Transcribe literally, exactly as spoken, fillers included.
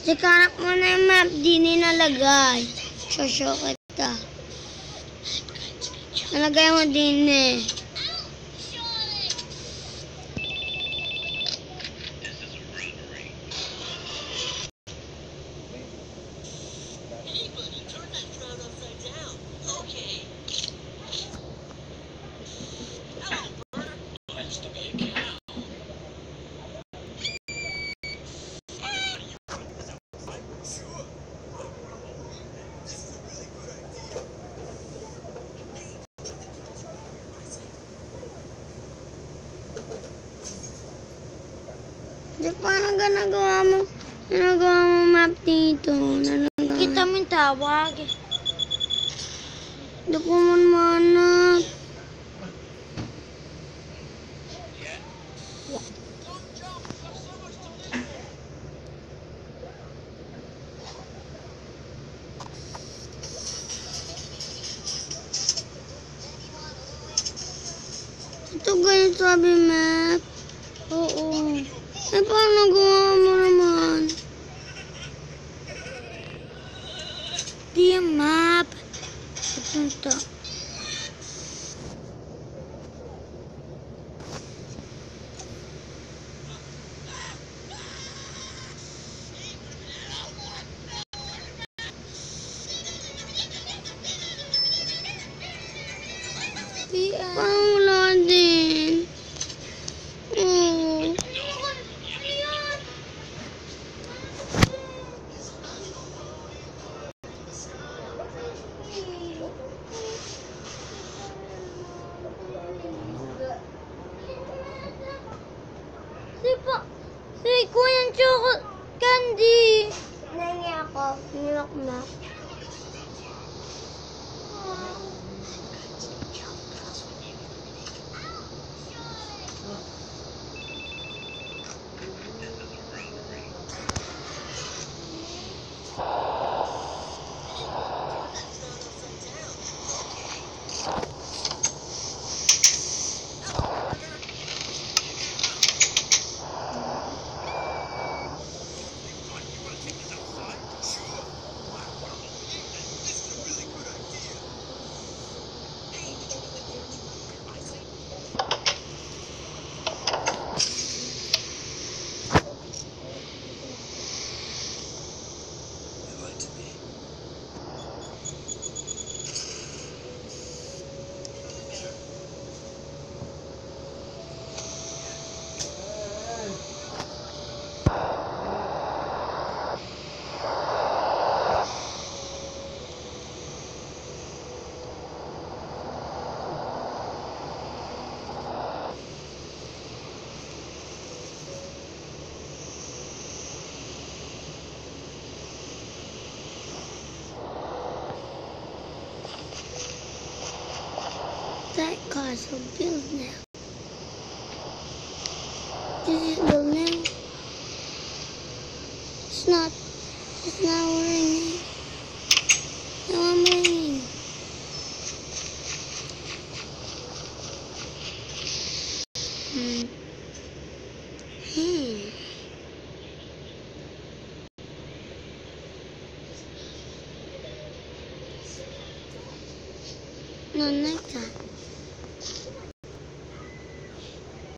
Sikarak mo na yung map, di nilalagay. Shosho kita. Nalagay mo din eh. Di paano ginagawa mo? Ginagawa mo map dito. Nalagay. Kita mo yung tawag. Di ko man manap. Ito ganyan sabi map. Oo. Eh, paano nagawa mo naman? Di yung map. Pupunta. Parang wala din. Oh. Si pa. Si Kuya Choco Candy. Nangi ako. Nilak na. That castle built now. This is built now. It's not. It's not raining. Now I'm raining. Hmm. Hmm. Not like that.